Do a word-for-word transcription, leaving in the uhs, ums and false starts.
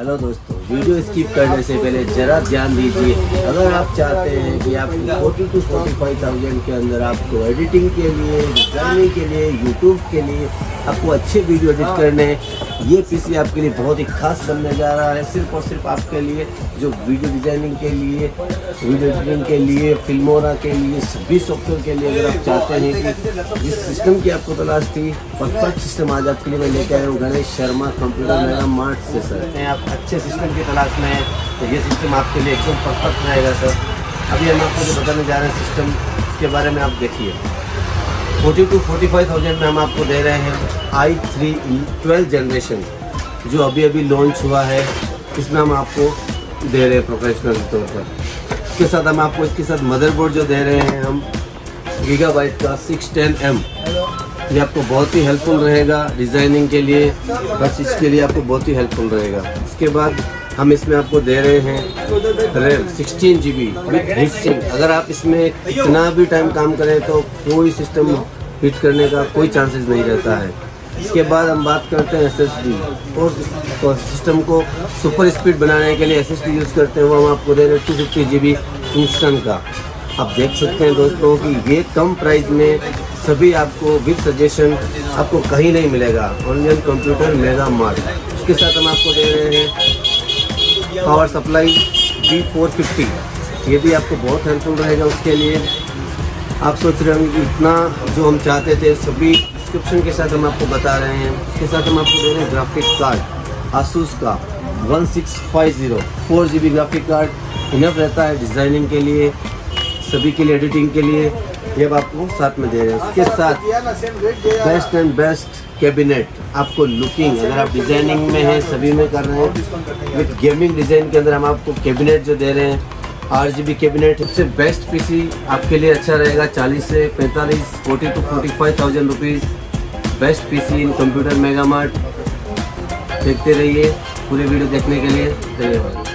Hello दोस्तों, video skip करने से पहले जरा ध्यान दीजिए। अगर आप चाहते हैं कि आपको forty to forty five thousand के अंदर आपको एडिटिंग के लिए, डिजाइनिंग के लिए, यूट्यूब के लिए आपको अच्छे वीडियो एडिट करने हैं, ये पीसी आपके लिए बहुत ही खास बनने जा रहा है। सिर्फ और सिर्फ आपके लिए जो वीडियो डिजाइनिंग के लिए, वीडियो एडिटिंग के लिए, फिल्मोरा के लिए, सभी सॉफ्टवेयर के लिए अगर आप चाहते हैं कि जिस सिस्टम की आपको तलाश थी, परफेक्ट सिस्टम आज आपके लिए मैं लेकर आया हूँ Ganesh Sharma computer mega mart से। सर आप अच्छे सिस्टम की तलाश में हैं तो ये सिस्टम आपके लिए एकदम परफेक्ट रहेगा सर। अभी हम आपको जो बताने जा रहे हैं सिस्टम, इसके बारे में आप देखिए। Forty to forty five thousand में हम आपको दे रहे हैं आई थ्री ट्वेल्थ जनरेशन, जो अभी अभी लॉन्च हुआ है। इसमें हम आपको दे रहे हैं प्रोफेशनल तौर पर। इसके साथ हम आपको इसके साथ मदरबोर्ड जो दे रहे हैं हम गीगाबाइट का सिक्स टेन एम, ये आपको बहुत ही हेल्पफुल रहेगा डिज़ाइनिंग के लिए, हर चीज़ के लिए आपको बहुत ही हेल्पफुल रहेगा। इसके बाद हम इसमें आपको दे रहे हैं RAM sixteen G B with heat sink. अगर आप इसमें कितना भी टाइम काम करें तो कोई सिस्टम हीट करने का कोई चांसेस नहीं रहता है। इसके बाद हम बात करते हैं एस एस डी, और सिस्टम को सुपर स्पीड बनाने के लिए एस एस डी यूज़ करते हैं, वो हम आपको दे रहे हैं two fifty G B instant का। आप देख सकते हैं दोस्तों कि ये कम प्राइस में सभी आपको विद सजेशन आपको कहीं नहीं मिलेगा, ऑनलाइन कंप्यूटर मेगा मार्ट। इसके साथ हम आपको दे रहे हैं power supply B four fifty, ये भी आपको बहुत हेल्पफुल रहेगा। उसके लिए आप सोच रहे होंगे कि इतना जो हम चाहते थे सभी डिस्क्रिप्शन के साथ हम आपको बता रहे हैं। इसके साथ हम आपको दे रहे हैं ग्राफिक कार्ड आसूस का one six five zero four G B graphic card enough रहता है डिज़ाइनिंग के लिए, सभी के लिए, एडिटिंग के लिए, ये अब आपको साथ में दे रहे हैं। इसके साथ बेस्ट एंड बेस्ट कैबिनेट आपको लुकिंग, अगर आप डिज़ाइनिंग में हैं, सभी में कर रहे हैं, विथ गेमिंग डिज़ाइन के अंदर हम आपको कैबिनेट जो दे रहे हैं आर जी बी कैबिनेट। सबसे बेस्ट पीसी आपके लिए अच्छा रहेगा चालीस से पैंतालीस, forty to forty five thousand rupees best PC in computer mega mart. देखते रहिए पूरी वीडियो देखने के लिए। धन्यवाद।